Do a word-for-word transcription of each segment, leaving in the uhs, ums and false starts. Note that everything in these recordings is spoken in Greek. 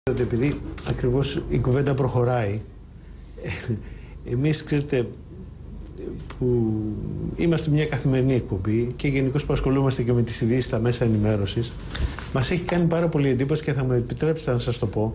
Επειδή ακριβώς η κουβέντα προχωράει, εμείς ξέρετε που είμαστε μια καθημερινή εκπομπή και γενικώς που ασχολούμαστε και με τις ειδήσεις στα μέσα ενημέρωσης, μας έχει κάνει πάρα πολύ εντύπωση και θα μου επιτρέψετε να σας το πω,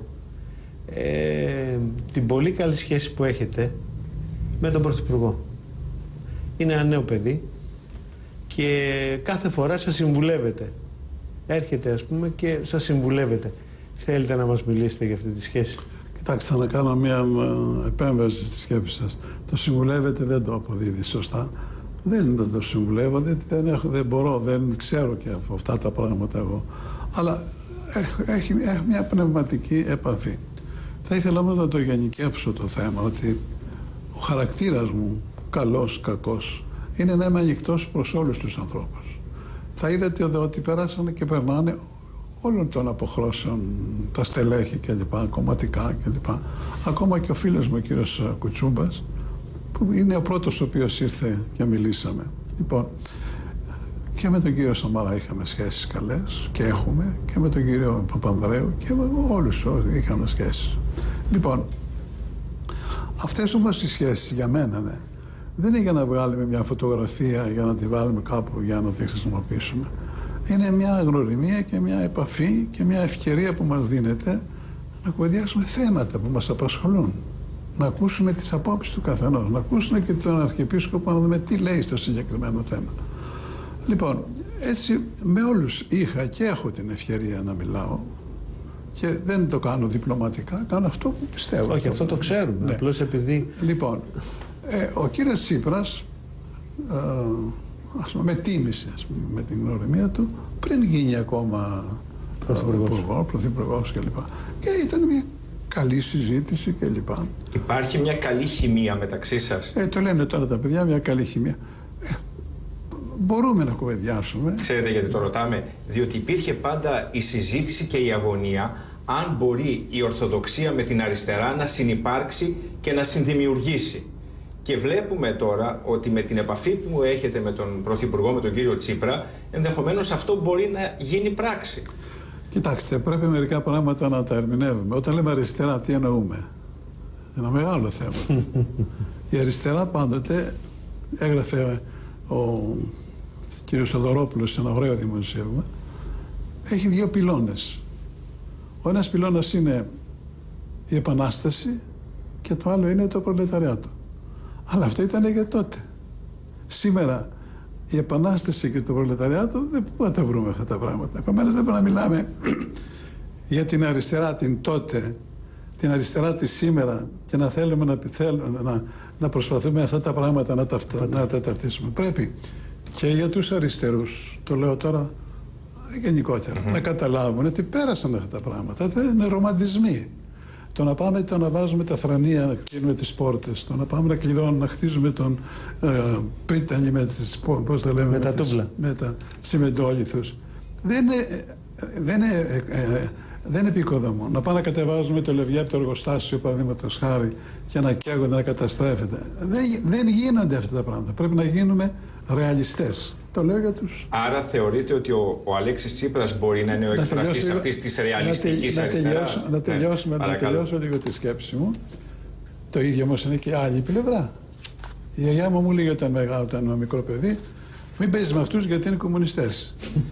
ε, την πολύ καλή σχέση που έχετε με τον Πρωθυπουργό. Είναι ένα νέο παιδί και κάθε φορά σας συμβουλεύετε. Έρχεται ας πούμε και σας συμβουλεύετε. Θέλετε να μας μιλήσετε για αυτή τη σχέση? Κοιτάξτε, θα να κάνω μια επέμβαση στη σκέψη σας. Το συμβουλεύετε δεν το αποδίδει σωστά. Δεν, δεν το συμβουλεύω, δεν, δεν, έχω, δεν μπορώ, δεν ξέρω και από αυτά τα πράγματα εγώ. Αλλά έχω, έχει, έχω μια πνευματική επαφή. Θα ήθελα όμως να το γενικεύσω το θέμα, ότι ο χαρακτήρας μου, καλός, κακός, είναι να είμαι ανοιχτός προς όλους τους ανθρώπους. Θα είδατε ότι περάσανε και περνάνε όλων των αποχρώσεων, τα στελέχη κλπ, κομματικά κλπ. Ακόμα και ο φίλος μου, ο κύριος Κουτσούμπας, που είναι ο πρώτος ο οποίος ήρθε και μιλήσαμε. Λοιπόν, και με τον κύριο Σαμαρά είχαμε σχέσεις καλές και έχουμε, και με τον κύριο Παπανδρέου και με όλους είχαμε σχέσεις. Λοιπόν, αυτές όμως οι σχέσεις για μένα, ναι, δεν είναι για να βγάλουμε μια φωτογραφία, για να τη βάλουμε κάπου, για να τη χρησιμοποιήσουμε. Είναι μια γνωριμία και μια επαφή και μια ευκαιρία που μας δίνεται να κουβεντιάσουμε θέματα που μας απασχολούν. Να ακούσουμε τις απόψεις του καθενός, να ακούσουμε και τον Αρχιεπίσκοπο να δούμε τι λέει στο συγκεκριμένο θέμα. Λοιπόν, έτσι με όλους είχα και έχω την ευκαιρία να μιλάω και δεν το κάνω διπλωματικά, κάνω αυτό που πιστεύω. Όχι, αυτό το ξέρουμε, ναι. Απλώς επειδή... Λοιπόν, ε, ο κύριος Τσίπρας, ε, ας πούμε, με τίμησε ας πούμε, με την γνωριμία του πριν γίνει ακόμα πρωθυπουργός κλπ. Και ήταν μια καλή συζήτηση κλπ. Υπάρχει μια καλή χημεία μεταξύ σας? Ε, το λένε τώρα τα παιδιά, μια καλή χημεία. Ε, μπορούμε να κουβεντιάσουμε. Ξέρετε γιατί το ρωτάμε? Διότι υπήρχε πάντα η συζήτηση και η αγωνία αν μπορεί η Ορθοδοξία με την αριστερά να συνυπάρξει και να συνδημιουργήσει. Και βλέπουμε τώρα ότι με την επαφή που έχετε με τον Πρωθυπουργό, με τον κύριο Τσίπρα, ενδεχομένως αυτό μπορεί να γίνει πράξη. Κοιτάξτε, πρέπει μερικά πράγματα να τα ερμηνεύουμε. Όταν λέμε αριστερά, τι εννοούμε? Ένα μεγάλο θέμα. Η αριστερά πάντοτε, έγραφε ο κύριος Θοδωρόπουλος σε ένα ωραίο δημοσίευμα, έχει δύο πυλώνες. Ο ένας πυλώνας είναι η Επανάσταση και το άλλο είναι το προλεταριάτο. Αλλά αυτό ήταν για τότε. Σήμερα η Επανάσταση και το προλεταριάτο δεν μπορούμε να τα βρούμε αυτά τα πράγματα. Επομένως δεν μπορούμε να μιλάμε για την αριστερά την τότε, την αριστερά τη σήμερα και να θέλουμε να, θέλουμε, να, να προσπαθούμε αυτά τα πράγματα να τα, να τα ταυτίσουμε. Πρέπει και για τους αριστερούς, το λέω τώρα γενικότερα, mm-hmm. να καταλάβουν ότι πέρασαν αυτά τα πράγματα. Δεν είναι ρομαντισμοί. Το να πάμε το να βάζουμε τα θρανία, να κλείνουμε τις πόρτες, το να πάμε να κλειδώνουμε, να χτίζουμε τον ε, πρίτανη με τις, πώς τα λέμε, με τα τούβλα, με τα τσιμεντόλιθους. Δεν είναι, δεν είναι, ε, δεν είναι επικοδομό. Να πάμε να κατεβάζουμε το λευγιά από το εργοστάσιο, παραδείγματος χάρη, και να καίγονται, να καταστρέφεται. Δεν, δεν γίνονται αυτά τα πράγματα. Πρέπει να γίνουμε ρεαλιστές. Το λέω για τους... Άρα θεωρείτε ότι ο, ο Αλέξης Τσίπρας μπορεί να είναι ο εκφραστής αυτής της ρεαλιστικής αριστεράς? Να τελειώσω, να, να τελειώσω λίγο τη σκέψη μου. Το ίδιο όμως είναι και η άλλη πλευρά. Η γιαγιά μου μου λέει όταν μεγάλο, όταν είμαι μικρό παιδί, μην παίζεις με αυτούς γιατί είναι κομμουνιστές.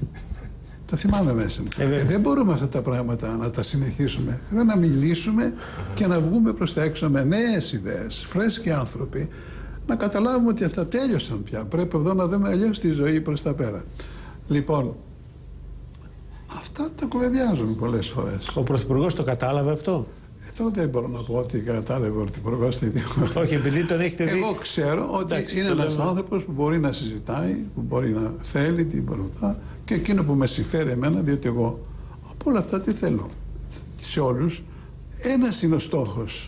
Τα θυμάμαι μέσα μου. Ε, ε, δεν μπορούμε αυτά τα πράγματα να τα συνεχίσουμε. Πρέπει να μιλήσουμε και να βγούμε προς τα έξω με νέες ιδέες, φρέσκοι άνθρωποι. Να καταλάβουμε ότι αυτά τέλειωσαν πια. Πρέπει εδώ να δούμε αλλιώς τη ζωή προς τα πέρα. Λοιπόν, αυτά τα κουβεντιάζουμε πολλές φορές. Ο Πρωθυπουργός το κατάλαβε αυτό? Ε, τώρα δεν μπορώ να πω ότι κατάλαβε ο Πρωθυπουργός. Όχι, επειδή τον έχετε δει. Εγώ ξέρω ότι εντάξει, είναι ένας λέμε... άνθρωπος που μπορεί να συζητάει, που μπορεί να θέλει, τι μπορεί αυτά, και εκείνο που με συμφέρει εμένα, διότι εγώ από όλα αυτά τι θέλω. Σε όλους, ένας είναι ο στόχος.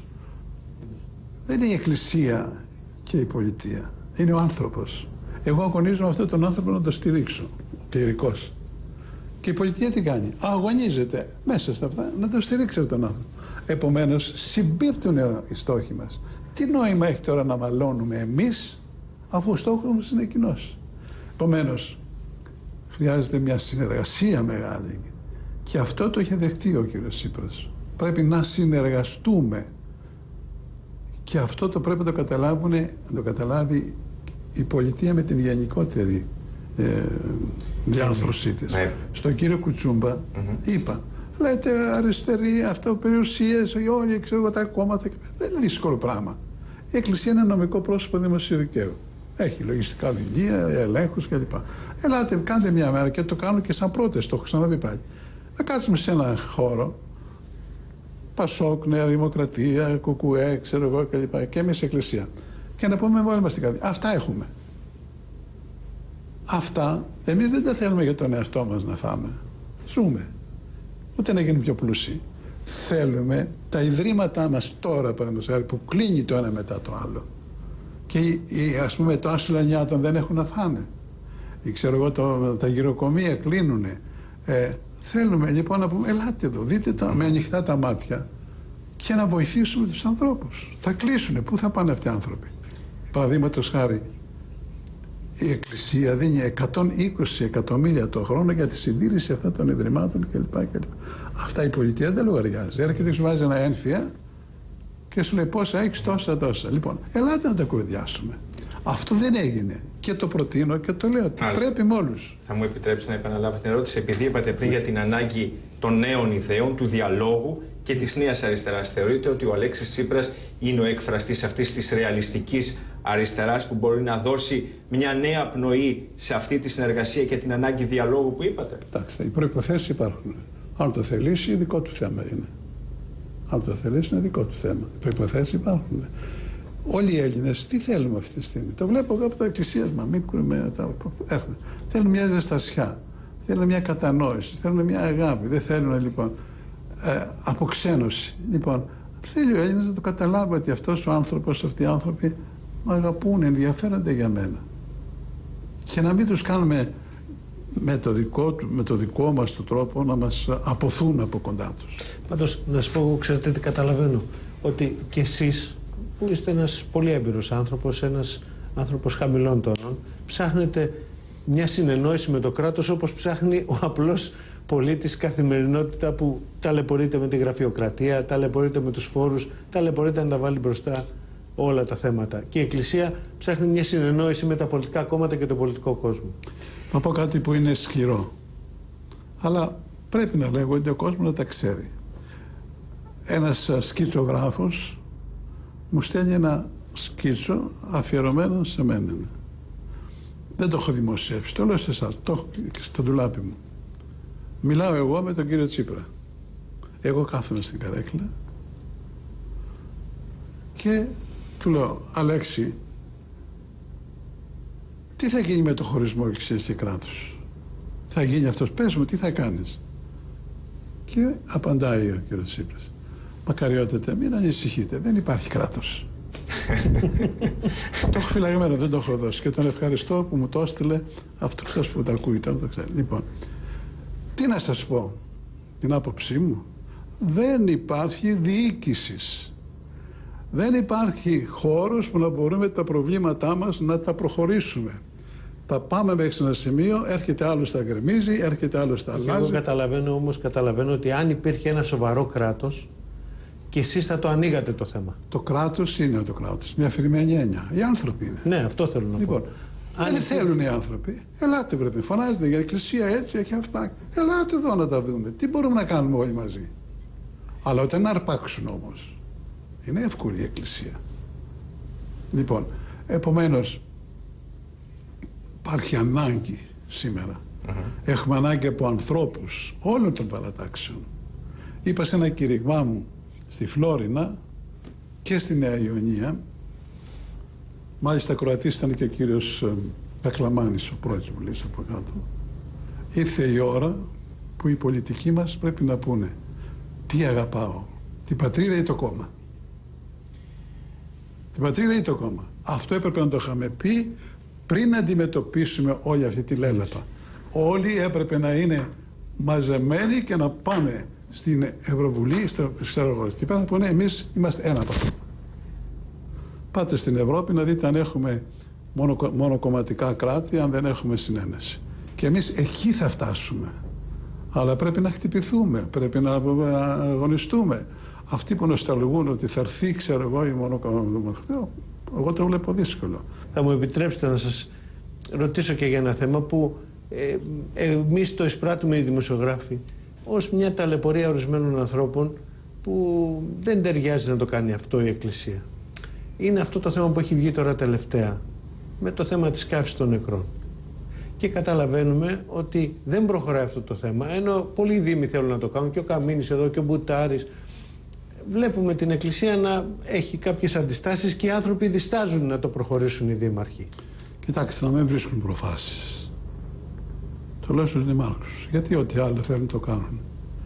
Δεν είναι η Εκκλησία και η πολιτεία. Είναι ο άνθρωπος. Εγώ αγωνίζομαι αυτόν τον άνθρωπο να το στηρίξω. Κληρικός. Και η πολιτεία τι κάνει? Αγωνίζεται μέσα στα αυτά να το στηρίξει αυτόν τον άνθρωπο. Επομένως, συμπίπτουν οι στόχοι μας. Τι νόημα έχει τώρα να μαλώνουμε εμείς, αφού ο στόχος μας είναι κοινός? Επομένως, χρειάζεται μια συνεργασία μεγάλη. Και αυτό το είχε δεχτεί ο κύριος Τσίπρας. Πρέπει να συνεργαστούμε. Και αυτό το πρέπει να το, καταλάβουν, να το καταλάβει η πολιτεία με την γενικότερη ε, διάρθρωσή της. Ναι. Στον κύριο Κουτσούμπα mm-hmm. είπα, λέτε αριστεροί, αυτοπεριουσίες, όλοι ξέρω τα κόμματα. Δεν είναι δύσκολο πράγμα. Η Εκκλησία είναι νομικό πρόσωπο δημοσίου δικαίου. Έχει λογιστικά βιβλία, ελέγχους κλπ. Ελάτε, κάντε μια μέρα και το κάνω και σαν πρώτες, το έχω ξαναπεί πάλι. Να κάτσουμε σε έναν χώρο, Πασόκ, Νέα Δημοκρατία, Κουκουέ, ξέρω εγώ κλπ. Και εμείς Εκκλησία. Και να πούμε όλοι μας την καρδιά. Αυτά έχουμε. Αυτά εμείς δεν τα θέλουμε για τον εαυτό μας να φάμε. Ζούμε. Ούτε να γίνουμε πιο πλούσιοι. Θέλουμε τα ιδρύματά μας τώρα, παραδείγματος χάρη, που κλείνει το ένα μετά το άλλο. Και οι, οι, ας πούμε το άσυλο νιάτων δεν έχουν να φάνε. Ή ξέρω εγώ το, τα γυροκομεία κλείνουνε. Ε, θέλουμε λοιπόν να πούμε, ελάτε εδώ, δείτε τα, με ανοιχτά τα μάτια και να βοηθήσουμε τους ανθρώπους. Θα κλείσουνε, πού θα πάνε αυτοί οι άνθρωποι. Παραδείγματος χάρη, η Εκκλησία δίνει εκατόν είκοσι εκατομμύρια το χρόνο για τη συντήρηση αυτών των ιδρυμάτων κλπ. κλπ. Αυτά η πολιτεία δεν λογαριάζει. Έρχεται και σου βάζει ένα ένφια και σου λέει πόσα έχεις, τόσα τόσα. Λοιπόν, ελάτε να τα κουβεντιάσουμε. Αυτό δεν έγινε. Και το προτείνω και το λέω ότι πρέπει με όλους. Θα μου επιτρέψετε να επαναλάβω την ερώτηση, επειδή είπατε πριν για την ανάγκη των νέων ιδεών, του διαλόγου και της νέας αριστεράς. Θεωρείτε ότι ο Αλέξης Τσίπρας είναι ο εκφραστής αυτής της ρεαλιστικής αριστεράς που μπορεί να δώσει μια νέα πνοή σε αυτή τη συνεργασία και την ανάγκη διαλόγου που είπατε? Κοιτάξτε, οι προϋποθέσεις υπάρχουν. Αν το θελήσει, δικό του θέμα είναι. Αν το θελήσει, είναι δικό του θέμα. Οι προϋποθέσεις υπάρχουν. Όλοι οι Έλληνες τι θέλουμε αυτή τη στιγμή? Το βλέπω εγώ από το εκκλησίασμα. Μην με τα... Θέλουν μια ζεστασιά. Θέλουν μια κατανόηση. Θέλουν μια αγάπη. Δεν θέλουν λοιπόν ε, αποξένωση. Λοιπόν, θέλει ο Έλληνας να το καταλάβει ότι αυτός ο άνθρωπος, αυτοί οι άνθρωποι με αγαπούν, ενδιαφέρονται για μένα. Και να μην τους κάνουμε με το δικό, με το δικό μας το τρόπο να μας αποθούν από κοντά τους. Πάντως, να σας πω, ξέρετε τι καταλαβαίνω, ότι κι εσείς που είστε ένας πολύ έμπειρος άνθρωπος, ένας άνθρωπος χαμηλών τόνων, ψάχνετε μια συνεννόηση με το κράτος όπως ψάχνει ο απλός πολίτης καθημερινότητα που ταλαιπωρείται με τη γραφειοκρατία, ταλαιπωρείται με τους φόρους, ταλαιπωρείται να τα βάλει μπροστά όλα τα θέματα. Και η Εκκλησία ψάχνει μια συνεννόηση με τα πολιτικά κόμματα και τον πολιτικό κόσμο. Θα πω κάτι που είναι σκληρό, αλλά πρέπει να λέγω ότι ο κόσμος να τα ξέρει. Ένας σκητσογράφος μου στέλνει ένα σκίτσο αφιερωμένο σε μένα. Δεν το έχω δημοσιεύσει, το λέω σε εσάς, το έχω στο ντουλάπι μου. Μιλάω εγώ με τον κύριο Τσίπρα. Εγώ κάθομαι στην καρέκλα και του λέω, Αλέξη, τι θα γίνει με το χωρισμό Εκκλησίας και κράτους? Θα γίνει αυτός? Πες μου, τι θα κάνεις? Και απαντάει ο κύριος Τσίπρας, μακαριότατε, μην ανησυχείτε, δεν υπάρχει κράτος. Το έχω φυλαγμένο, δεν το έχω δώσει και τον ευχαριστώ που μου το έστειλε αυτός που το ακούει, τώρα το ξέρει. Λοιπόν, τι να σας πω, την άποψή μου, δεν υπάρχει διοίκησης. Δεν υπάρχει χώρος που να μπορούμε τα προβλήματά μας να τα προχωρήσουμε. Τα πάμε μέχρι ένα σημείο, έρχεται άλλος τα γκρεμίζει, έρχεται άλλος τα αλλάζει. Εγώ καταλαβαίνω όμως, καταλαβαίνω ότι αν υπήρχε ένα σοβαρό κράτος και εσείς θα το ανοίγατε το θέμα. Το κράτος είναι το κράτος, μια αφηρημένη έννοια. Οι άνθρωποι είναι. Ναι, αυτό θέλω να λοιπόν, πω. Δεν αν θέλουν οι άνθρωποι. Ελάτε βρείτε, φωνάζετε για εκκλησία έτσι και αυτά. Ελάτε εδώ να τα δούμε. Τι μπορούμε να κάνουμε όλοι μαζί? Αλλά όταν να αρπάξουν όμως, είναι εύκολη η εκκλησία. Λοιπόν, επομένως, υπάρχει ανάγκη σήμερα. Mm-hmm. Έχουμε ανάγκη από ανθρώπους όλων των παρατάξεων. Είπα σε ένα κηρυγμά μου στη Φλόρινα και στη Νέα Ιωνία, μάλιστα Κροατής ήταν και ο κύριος Κακλαμάνης, ο πρόεδρος μου, λέει από κάτω. Ήρθε η ώρα που οι πολιτικοί μας πρέπει να πούνε τι αγαπάω, την πατρίδα ή το κόμμα? Την πατρίδα ή το κόμμα? Αυτό έπρεπε να το είχαμε πει πριν να αντιμετωπίσουμε όλη αυτή τη λέλαπα. Όλοι έπρεπε να είναι μαζεμένοι και να πάνε στην Ευρωβουλή, στο ξέρω και πέρα να πούνε εμείς είμαστε ένα από αυτό. Πάτε στην Ευρώπη να δείτε αν έχουμε μόνο, μόνο κομματικά κράτη, αν δεν έχουμε συνένεση. Και εμείς εκεί θα φτάσουμε. Αλλά πρέπει να χτυπηθούμε, πρέπει να αγωνιστούμε. Αυτοί που νοσταλγούν ότι θα έρθει, ξέρω εγώ, ή μόνο αυτό, εγώ το βλέπω δύσκολο. Θα μου επιτρέψετε να σας ρωτήσω και για ένα θέμα που ε, εμείς το εισπράττουμε οι δημοσιογράφοι ως μια ταλαιπωρία ορισμένων ανθρώπων που δεν ταιριάζει να το κάνει αυτό η Εκκλησία. Είναι αυτό το θέμα που έχει βγει τώρα τελευταία με το θέμα της καύσης των νεκρών. Και καταλαβαίνουμε ότι δεν προχωράει αυτό το θέμα, ενώ πολλοί δήμοι θέλουν να το κάνουν, και ο Καμίνης εδώ και ο Μπουτάρης. Βλέπουμε την Εκκλησία να έχει κάποιες αντιστάσεις και οι άνθρωποι διστάζουν να το προχωρήσουν οι δήμαρχοι. Κοιτάξτε, να μην βρίσκουν προφάσεις. Το λέω στους δημάρχους, γιατί ό,τι άλλο θέλουν να το κάνουν.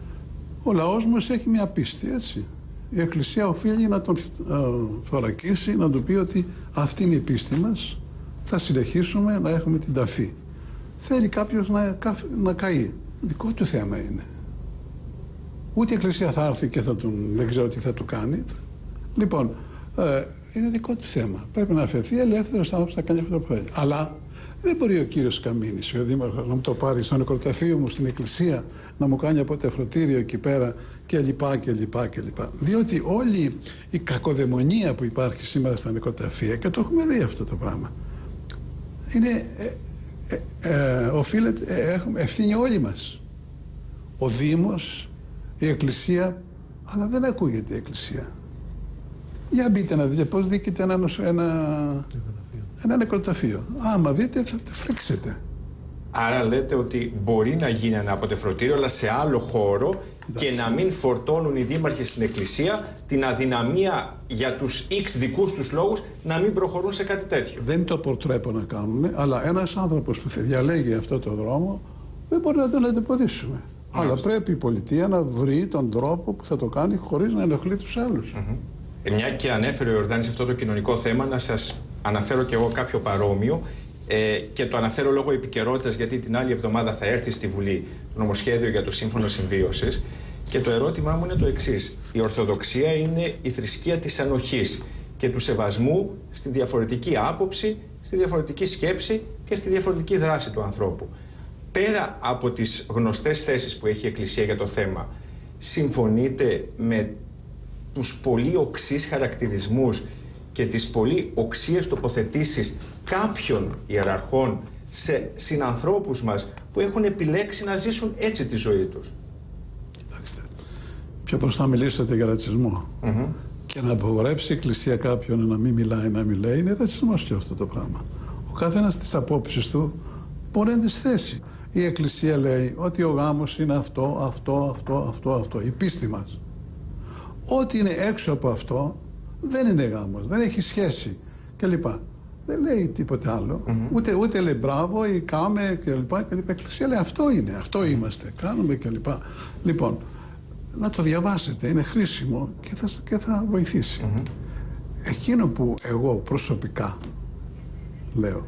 Ο λαός μας έχει μια πίστη, έτσι. Η Εκκλησία οφείλει να τον θωρακίσει, να του πει ότι αυτή είναι η πίστη μας, θα συνεχίσουμε να έχουμε την ταφή. Θέλει κάποιος να, να καεί. Δικό του θέμα είναι. Ούτε η Εκκλησία θα έρθει και θα τον, δεν ξέρω τι θα του κάνει. Λοιπόν, ε, είναι δικό του θέμα. Πρέπει να αφαιθεί ελεύθερος άνθρωπος να κάνει αυτό το πράγμα. Αλλά δεν μπορεί ο κύριος Καμίνης, ο δήμαρχος, να μου το πάρει στο νεκροταφείο μου στην Εκκλησία, να μου κάνει από τεφροτήριο εκεί πέρα και λοιπά και λοιπά και λοιπά. Διότι όλη η κακοδαιμονία που υπάρχει σήμερα στα νεκροταφεία, και το έχουμε δει αυτό το πράγμα, είναι, ε, ε, ε, οφείλεται, ε, έχουμε ευθύνη όλοι μας. Ο Δήμος, η Εκκλησία, αλλά δεν ακούγεται η Εκκλησία. Για μπείτε να δείτε πώς δίκεται ένα, ένα, ένα νεκροταφείο. Άμα δείτε θα τα φρίξετε. Άρα λέτε ότι μπορεί να γίνει ένα αποτεφρωτήριο, αλλά σε άλλο χώρο. Εντάξει. Και να μην φορτώνουν οι δήμαρχοι στην Εκκλησία την αδυναμία για τους X δικούς τους λόγους να μην προχωρούν σε κάτι τέτοιο. Δεν το αποτρέπω να κάνουν, αλλά ένας άνθρωπος που διαλέγει αυτό το δρόμο δεν μπορεί να τον αντιποδίσουμε. Αλλά πρέπει η πολιτεία να βρει τον τρόπο που θα το κάνει χωρίς να ενοχλεί τους άλλους. Mm-hmm. ε, μια και ανέφερε ο Ιορδάνης αυτό το κοινωνικό θέμα, να σας αναφέρω κι εγώ κάποιο παρόμοιο ε, και το αναφέρω λόγω επικαιρότητας, γιατί την άλλη εβδομάδα θα έρθει στη Βουλή το νομοσχέδιο για το Σύμφωνο Συμβίωσης, και το ερώτημά μου είναι το εξής. Η Ορθοδοξία είναι η θρησκεία της ανοχής και του σεβασμού στη διαφορετική άποψη, στη διαφορετική σκέψη και στη διαφορετική δράση του ανθρώπου. Πέρα από τις γνωστές θέσεις που έχει η Εκκλησία για το θέμα, συμφωνείτε με τους πολύ οξύς χαρακτηρισμούς και τις πολύ οξύες τοποθετήσεις κάποιων ιεραρχών σε συνανθρώπους μας που έχουν επιλέξει να ζήσουν έτσι τη ζωή τους? Κοιτάξτε, πιο μπροστά μιλήσατε για ρατσισμό. Mm-hmm. Και να απογορέψει η Εκκλησία κάποιον να μην μιλάει, να μην λέει, είναι ρατσισμός και αυτό το πράγμα. Ο καθένας τις απόψεις του μπορεί να τις θέσει. Η Εκκλησία λέει ότι ο γάμος είναι αυτό, αυτό, αυτό, αυτό, αυτό. Η πίστη μας. Ό,τι είναι έξω από αυτό δεν είναι γάμος, δεν έχει σχέση κλπ. Δεν λέει τίποτε άλλο. Mm-hmm. Ούτε, ούτε λέει μπράβο ή κάμε κλπ. Η Εκκλησία λέει αυτό είναι, αυτό είμαστε, κάνουμε κλπ. Λοιπόν, να το διαβάσετε, είναι χρήσιμο και θα, και θα βοηθήσει. Mm-hmm. Εκείνο που εγώ προσωπικά λέω,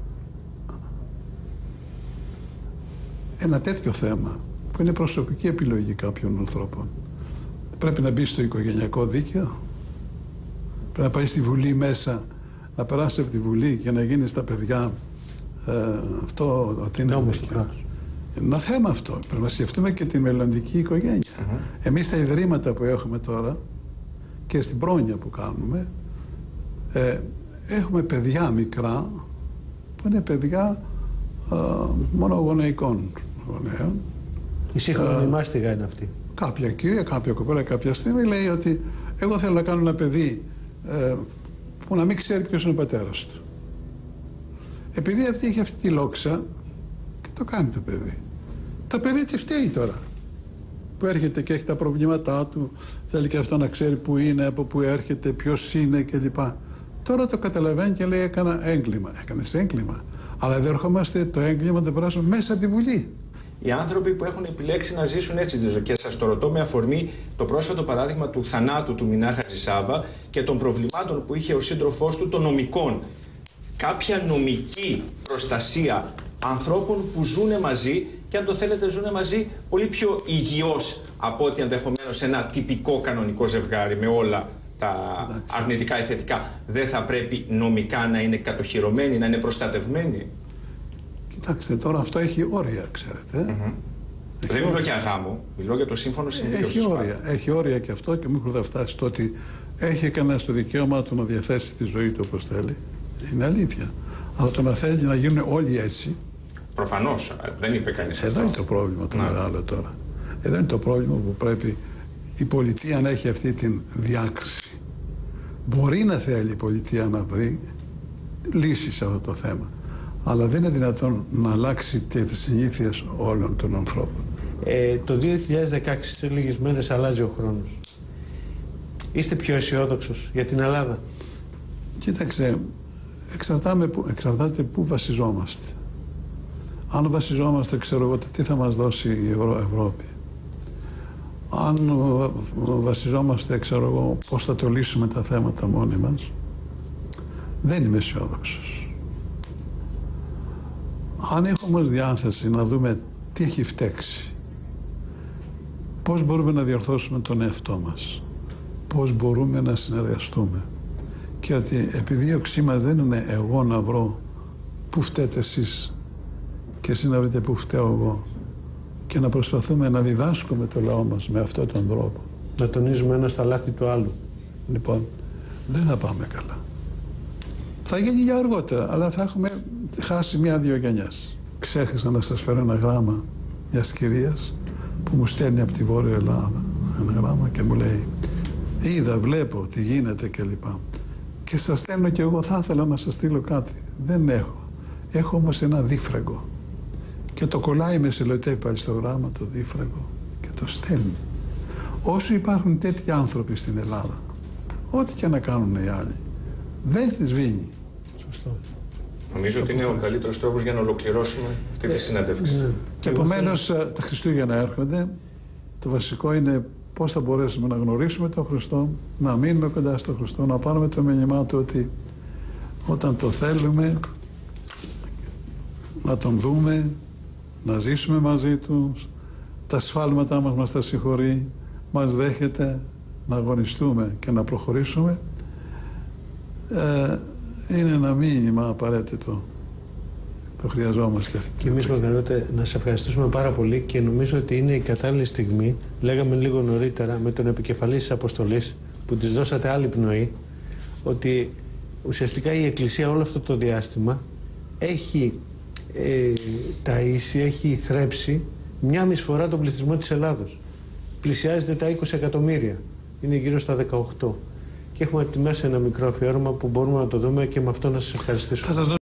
ένα τέτοιο θέμα που είναι προσωπική επιλογή κάποιων ανθρώπων, πρέπει να μπει στο οικογενειακό δίκαιο, πρέπει να πάει στη Βουλή μέσα, να περάσει από τη Βουλή και να γίνει στα παιδιά ε, αυτό ότι είναι δίκαιο. Ένα θέμα αυτό. Πρέπει να σκεφτούμε και την μελλοντική οικογένεια. Mm-hmm. Εμείς στα ιδρύματα που έχουμε τώρα και στην πρόνοια που κάνουμε, ε, έχουμε παιδιά μικρά που είναι παιδιά ε, μονογονεϊκών γονέων. Η σύγχρονη ε, μάστιγα είναι αυτή. Κάποια κυρία, κάποια κοπέλα κάποια στιγμή λέει ότι εγώ θέλω να κάνω ένα παιδί ε, που να μην ξέρει ποιος είναι ο πατέρας του. Επειδή αυτή έχει αυτή τη λόξα και το κάνει το παιδί. Το παιδί τι φταίει τώρα που έρχεται και έχει τα προβλήματά του, θέλει και αυτό να ξέρει που είναι, από που έρχεται, ποιος είναι κλπ. Τώρα το καταλαβαίνει και λέει έκανα έγκλημα. Έκανες έγκλημα. Αλλά δεν ερχόμαστε το έγκλημα να το περάσουμε μέσα από τη Βουλή. Οι άνθρωποι που έχουν επιλέξει να ζήσουν έτσι τη ζωή. Και σας το ρωτώ με αφορμή το πρόσφατο παράδειγμα του θανάτου του Μινά Χατζησάβα και των προβλημάτων που είχε ο σύντροφός του των νομικών. Κάποια νομική προστασία ανθρώπων που ζουν μαζί και αν το θέλετε ζουν μαζί πολύ πιο υγιώς από ότι ενδεχομένως ένα τυπικό κανονικό ζευγάρι με όλα τα Εντάξει. αρνητικά ή θετικά. Δεν θα πρέπει νομικά να είναι κατοχυρωμένοι, να είναι προστατευμένοι? Κοιτάξτε, τώρα αυτό έχει όρια, ξέρετε. Mm-hmm. Δεν μιλώ για γάμο, μιλώ για το σύμφωνο συμβίωσης. Έχει όρια, έχει όρια και αυτό, και μην θα φτάσει στο ότι έχει κανένα το δικαίωμα του να διαθέσει τη ζωή του όπως θέλει. Είναι αλήθεια. Αλλά το να θέλει να γίνουν όλοι έτσι. Προφανώς, δεν είπε κανείς αυτό. Εδώ είναι το πρόβλημα το μεγάλο τώρα. Εδώ είναι το πρόβλημα που πρέπει η πολιτεία να έχει αυτή την διάκριση. Μπορεί να θέλει η πολιτεία να βρει λύση σε αυτό το θέμα. Αλλά δεν είναι δυνατόν να αλλάξει τις συνήθειες όλων των ανθρώπων. Ε, το δύο χιλιάδες δεκαέξι, σε λίγες μέρες, αλλάζει ο χρόνος. Είστε πιο αισιόδοξος για την Ελλάδα? Κοίταξε, εξαρτάται πού βασιζόμαστε. Αν βασιζόμαστε, ξέρω εγώ, τι θα μας δώσει η Ευρώ, Ευρώπη. Αν βασιζόμαστε, ξέρω εγώ, πώς θα το λύσουμε τα θέματα μόνοι μας, δεν είμαι αισιόδοξος. Αν έχουμε διάθεση να δούμε τι έχει φταίξει, πώς μπορούμε να διορθώσουμε τον εαυτό μας, πώς μπορούμε να συνεργαστούμε, και ότι επιδίωξή μας δεν είναι εγώ να βρω πού φταίτε εσείς και εσείς να βρείτε πού φταίω εγώ, και να προσπαθούμε να διδάσκουμε το λαό μας με αυτόν τον τρόπο. Να τονίζουμε ένα στα λάθη του άλλου. Λοιπόν, δεν θα πάμε καλά. Θα γίνει για αργότερα, αλλά θα έχουμε χάσει μία-δύο γενιές. Ξέχασα να σας φέρω ένα γράμμα μιας κυρίας που μου στέλνει από τη Βόρεια Ελλάδα ένα γράμμα και μου λέει: είδα, βλέπω τι γίνεται κλπ. Και σας στέλνω και εγώ, θα ήθελα να σας στείλω κάτι. Δεν έχω. Έχω όμως ένα δίφραγκο. Και το κολλάει με σελοτέιπα στο γράμμα το δίφραγκο και το στέλνει. Όσο υπάρχουν τέτοιοι άνθρωποι στην Ελλάδα, ό,τι και να κάνουν οι άλλοι, δεν τη σβήνει. Σωστό. Νομίζω ότι είναι ο καλύτερος τρόπος για να ολοκληρώσουμε αυτή τη συνέντευξη. Ναι. Και επομένως τα Χριστούγεννα έρχονται. Το βασικό είναι πώς θα μπορέσουμε να γνωρίσουμε τον Χριστό, να μείνουμε κοντά στον Χριστό, να πάρουμε το μήνυμά του ότι όταν το θέλουμε να τον δούμε, να ζήσουμε μαζί του, τα σφάλματά μας μας τα συγχωρεί, μας δέχεται να αγωνιστούμε και να προχωρήσουμε. Ε, είναι ένα μήνυμα απαραίτητο. Το χρειαζόμαστε αυτή. Και εμείς, Μαργαρίτα, να σε ευχαριστήσουμε πάρα πολύ, και νομίζω ότι είναι η κατάλληλη στιγμή. Λέγαμε λίγο νωρίτερα με τον επικεφαλής της αποστολής που της δώσατε άλλη πνοή, ότι ουσιαστικά η Εκκλησία όλο αυτό το διάστημα έχει ε, ταΐσει, έχει θρέψει μια μισή φορά τον πληθυσμό της Ελλάδος. Πλησιάζεται τα είκοσι εκατομμύρια. Είναι γύρω στα δεκαοκτώ. Και έχουμε ετοιμάσει ένα μικρό αφιέρωμα που μπορούμε να το δούμε και με αυτό να σας ευχαριστήσουμε.